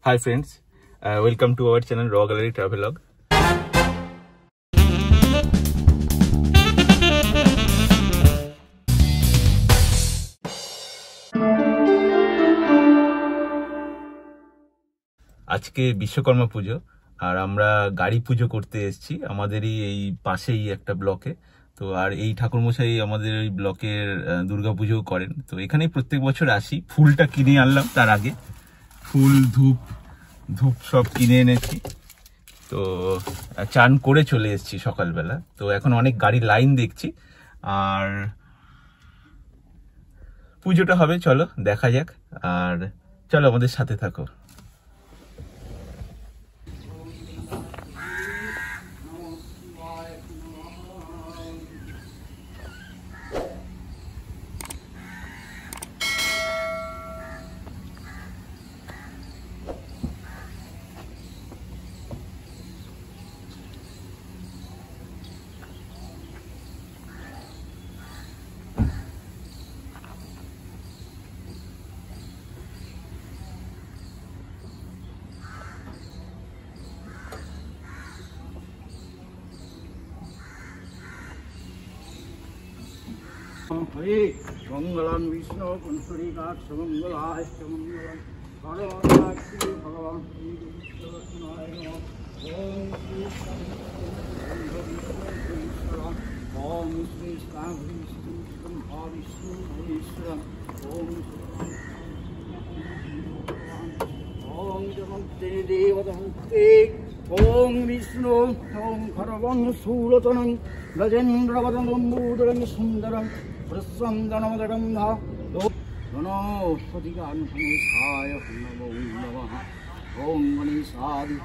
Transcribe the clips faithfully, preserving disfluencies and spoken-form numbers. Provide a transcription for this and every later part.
Hi friends, uh, welcome to our channel Raw Gallery Travelog. আজকে বিশ্বকর্মা পুজো আর আমরা গাড়ি পুজো করতে এসেছি আমাদেরই এই পাশেই একটা ব্লকে। তো আর এই ঠাকুরমশাই আমাদের এই ব্লকের দুর্গাপুজো করেন। তো এখানেই প্রত্যেক বছর আসি। ফুলটা কিনে আনলাম, তার আগে ফুল ধূপ ধূপ সব কিনে এনেছি। তো চান করে চলে এসেছি সকালবেলা। তো এখন অনেক গাড়ি লাইন দেখছি আর পুজোটা হবে, চলো দেখা যাক। আর চলো আমাদের সাথে থাকো। हरे मंगलम विष्णु पुंडरीकाक्ष मंगलाश्च मंगलम परमात्मा भगवान श्री कृष्णाय नमः। ओम श्री कांग्री श्री भाविष्णु महेश्वरम ओम ओम जमते देवतमुक्ते ओम विष्णु ओम खरवं शूलतनं गजेन्द्रवदनं सुंदरं प्रसन्नवदगंधा वनस्पतिकानुसंस्थाय नमो नमः। ओम गणेशादि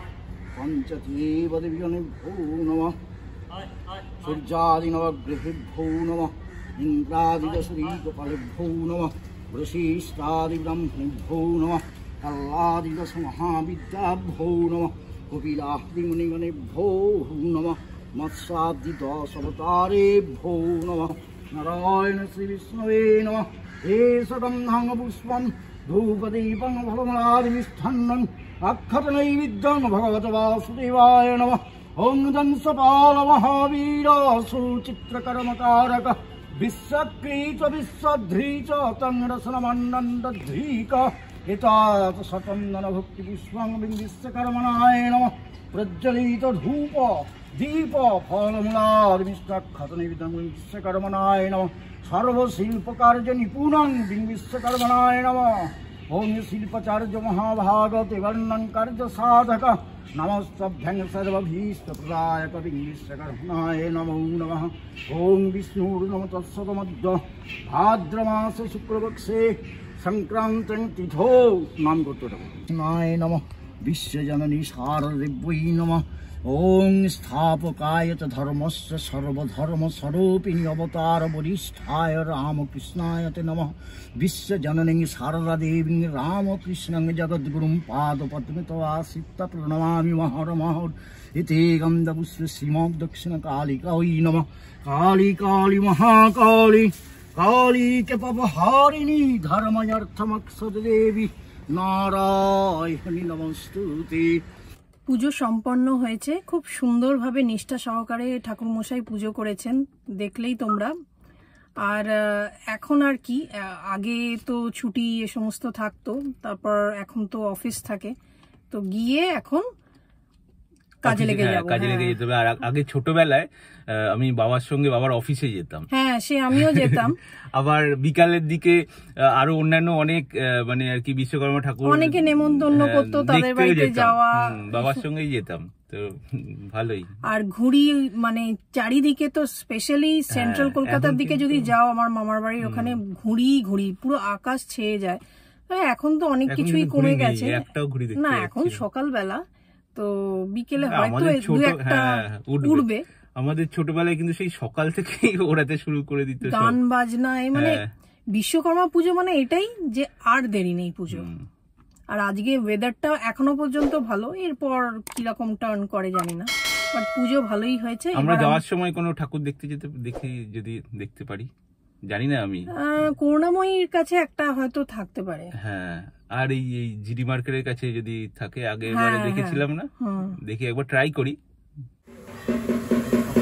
पंचदेवदेव्यो नमः। सूर्यादिनवग्रहेभ्यो नमः। इन्द्रादिदशरीकपालेभ्यो नमः। वृषिष्ठादिब्रह्मणेभ्यो नमः। कल्लादिदशमहाविद्याभ्यो नमः। कपिलादिमुनिगणेभ्यो नमः। मत्स्यादिदशावतारेभ्यो नमः। नारायण श्री विष्णवे नमः। एषदं पुष्पं धूपदीपं फलमलादिमिष्टान्नं अक्षतनैवेद्यं भगवते वासुदेवाय नमः। ओं दंसपाल महावीर सुचित्रकर्मकारक विश्वक्रीत विश्वध्रीच तंरसनमन्नन्दध्रीक एतात सतन्दन भक्तिपुष्पं विश्वकर्मणाय नमः। प्रज्वलित धूप दीप फलमूलादिमिष्टाक्षतनैवेद्यं विश्वकर्मणाय नमः। सर्वशिल्पकार्य निपुणं विश्वकर्मणाय नमः। ओं शिल्पाचार्य महाभागवते वर्णन कार्य साधक नमस्तभ्यं सर्वभीष्टप्रदायक विश्वकर्मणाय नमो नमः। ओं विष्णुर्नमः तत्सदमद्य भाद्रमास शुक्लपक्षे संक्रांति तिथो नाम गोत्रोनाय नमः। विश्वजननी शारदेव्यै नमः। ओं स्थापकाय च धर्मस्य सर्वधर्मस्वरूपिणी अवतार वरिष्ठाय रामकृष्णाय ते नमः। विश्वजननी शारदादेवी रामकृष्णं जगद्गुरुं पादपद्मे तवाश्रित्य प्रणमामि महर्महर्। इति गन्धपुष्प श्रीमद् दक्षिणकालिकायै नमः। काली काली महाकाली काली के पापहारिणी धर्मर्थमक्षद देवी नारायणी नमस्तुते। পুজো সম্পন্ন হয়েছে, খুব সুন্দরভাবে নিষ্ঠা সহকারে ঠাকুর মশাই পুজো করেছেন, দেখলেই তোমরা। আর এখন আর কি, আগে তো ছুটি এ সমস্ত থাকতো, তারপর এখন তো অফিস থাকে, তো গিয়ে এখন কাজে লেগে যাবো। কাজে লেগে যেতে হবে। আর আগে ছোটবেলায় আমি বাবার সঙ্গে বাবার অফিসে যেতাম। হ্যাঁ, সে আমিও যেতাম। আবার বিকালের দিকে আরো অন্যান্য অনেক মানে আর কি বিশ্বকর্মা ঠাকুর অনেকে নেমন্তন্ন করতো, তাদের বাড়িতে যাওয়া, বাবার সঙ্গেই যেতাম। তো ভালোই। আর ঘুরি মানে চারিদিকে, তো স্পেশালি সেন্ট্রাল কলকাতার দিকে যদি যাও, আমার মামার বাড়ির ওখানে ঘুরি ঘুরি পুরো আকাশ ছেয়ে যায়। এখন তো অনেক কিছুই কমে গেছে না, এখন সকালবেলা তো বিকেলে হয়তো দু একটা উড়বে। আমাদের ছোটবেলায় কিন্তু সেই সকাল থেকেই ওড়াতে শুরু করে দিত, গান বাজনা। মানে বিশ্বকর্মা পুজো মানে এটাই যে আর দেরি নেই পুজো। আর আজকে ওয়েদারটা এখনো পর্যন্ত ভালো, এরপর কিরকম টার্ন করে জানি না, বাট পুজো ভালোই হয়েছে। আমরা যাওয়ার সময় কোনো ঠাকুর দেখতে যেতে দেখি, যদি দেখতে পারি, জানি না আমি। করুণাময়ীর কাছে একটা হয়তো থাকতে পারে। হ্যাঁ, আর এই এই জিডি মার্কেটের কাছে যদি থাকে, আগে এবারে হ্যাঁ, দেখেছিলাম না, হুম। দেখি একবার ট্রাই করি।